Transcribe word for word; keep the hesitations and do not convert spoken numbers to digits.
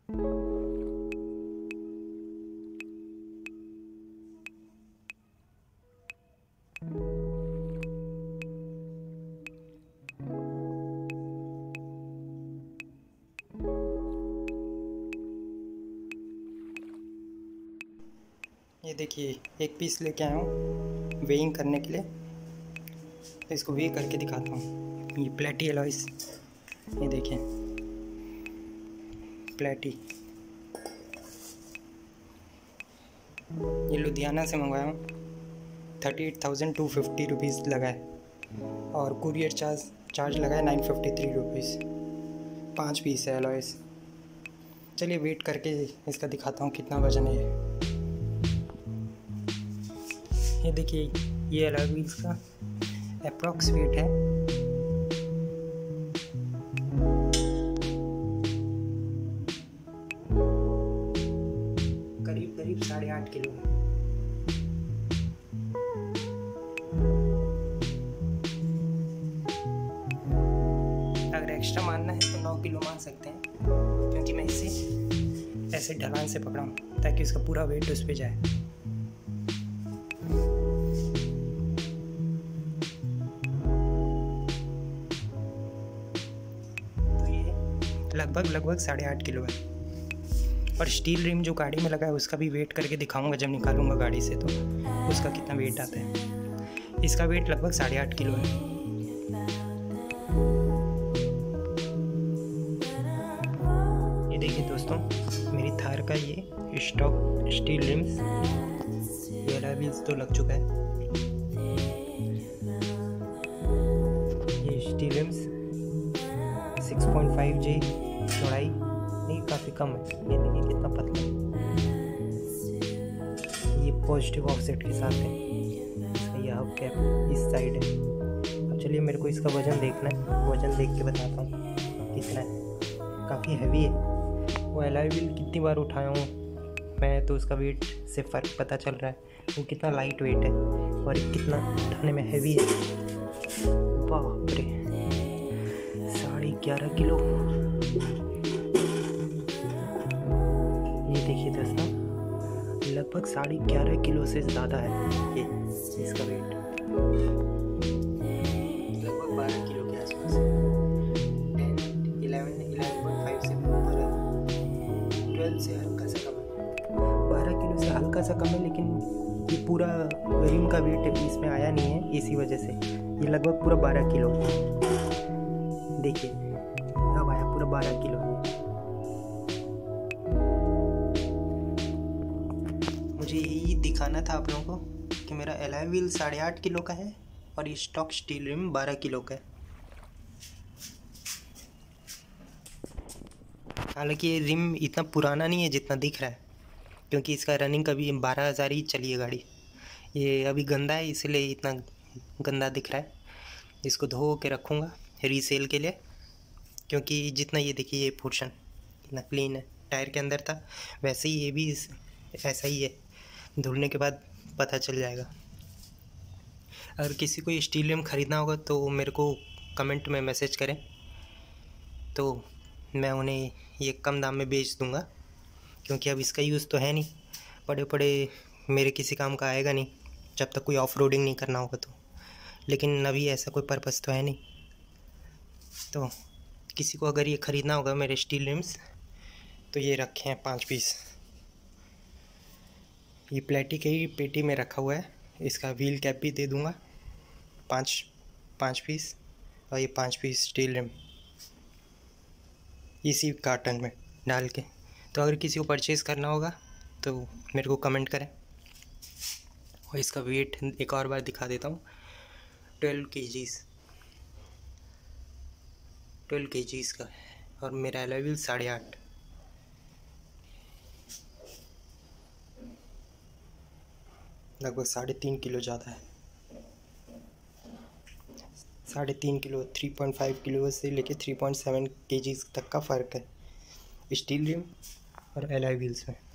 ये देखिए एक पीस लेके आया हूँ वेइंग करने के लिए, तो इसको वे करके दिखाता हूँ। ये प्लेटी एलॉयस, ये देखिए प्लेटी, ये लुधियाना से मंगवाया हूँ। Thirty eight thousand two fifty rupees लगा है और कुरियर चार्ज चार्ज लगा है नाइन फिफ्टी थ्री रुपीज़। पाँच पीस है एलॉयस। चलिए वेट करके इसका दिखाता हूँ कितना वज़न है ये। ये देखिए ये अलॉय व्हील्स का अप्रॉक्स वेट है करीब करीब साढ़े आठ किलो है। अगर एक्स्ट्रा मानना है तो नौ किलो मान सकते हैं, क्योंकि मैं इसे ऐसे ढलान से पकड़ा हूँ ताकि उसका पूरा वेट उस पर जाए। लगभग लगभग साढ़े आठ किलो है। और स्टील रिम जो गाड़ी में लगा है उसका भी वेट करके दिखाऊंगा जब निकालूंगा गाड़ी से, तो उसका कितना वेट आता है। इसका वेट लगभग साढ़े आठ किलो है। ये देखिए दोस्तों, मेरी थार का ये स्टॉक स्टील रिम्स, ये अलॉय व्हील्स तो लग चुका है। ये steel rims six point five जी चौड़ाई, नहीं काफ़ी कम है। ये देखिए कितना पतला है। ये पॉजिटिव ऑफसेट के साथ है। इसका ये हब कैप इस साइड है। अब चलिए मेरे को इसका वज़न देखना है, वज़न देख के बताता हूँ कितना है। काफ़ी हैवी है। वो एलॉय व्हील कितनी बार उठाया हूँ मैं, तो उसका वेट से फ़र्क पता चल रहा है वो कितना लाइट वेट है और ये कितना उठाने में हैवी है। बाप रे, साढ़े ग्यारह किलो। ये देखिए दोस्तों, लगभग साढ़े ग्यारह किलो से ज़्यादा है ये इसका वेट, लगभग बारह किलो के आसपास है। Ten eleven eleven point five से ऊपर है। ट्वेल्व से हल्का सा कम है। बारह किलो से हल्का सा कम है, लेकिन ये पूरा रिम का वेट इसमें आया नहीं है, इसी वजह से ये लगभग पूरा बारह किलो। देखिए अब आया पूरा बारह किलो। मुझे यही दिखाना था आप लोगों को कि मेरा एलॉय व्हील साढ़े आठ किलो का है और ये स्टॉक स्टील रिम बारह किलो का है। हालांकि ये रिम इतना पुराना नहीं है जितना दिख रहा है, क्योंकि इसका रनिंग कभी बारह हज़ार ही चली है गाड़ी। ये अभी गंदा है इसलिए इतना गंदा दिख रहा है। इसको धो के रखूँगा रीसेल के लिए, क्योंकि जितना ये देखिए ये पोर्शन कितना क्लीन है, टायर के अंदर था वैसे ही ये भी ऐसा ही है। धुलने के बाद पता चल जाएगा। अगर किसी को स्टील रिम ख़रीदना होगा तो मेरे को कमेंट में मैसेज करें, तो मैं उन्हें ये कम दाम में बेच दूंगा, क्योंकि अब इसका यूज़ तो है नहीं। पड़े पड़े मेरे किसी काम का आएगा नहीं जब तक कोई ऑफ रोडिंग नहीं करना होगा तो। लेकिन अभी ऐसा कोई पर्पज़ तो है नहीं। तो किसी को अगर ये ख़रीदना होगा मेरे स्टील रिम्स, तो ये रखे हैं पाँच पीस। ये प्लेटी के ही पेटी में रखा हुआ है। इसका व्हील कैप भी दे दूंगा, पाँच पाँच पीस, और ये पाँच पीस स्टील रिम इसी कार्टन में डाल के। तो अगर किसी को परचेज़ करना होगा तो मेरे को कमेंट करें। और इसका वेट एक और बार दिखा देता हूँ, ट्वेल्व केजीज़ ट्वेल्व केजीज़ का है और मेरा एलॉय व्हील साढ़े आठ। लगभग साढ़े तीन किलो ज़्यादा है। साढ़े तीन kilo three point five kilo से लेके थ्री पॉइंट सेवन केजीज़ तक का फ़र्क है स्टील रिम और एलॉय व्हील्स में।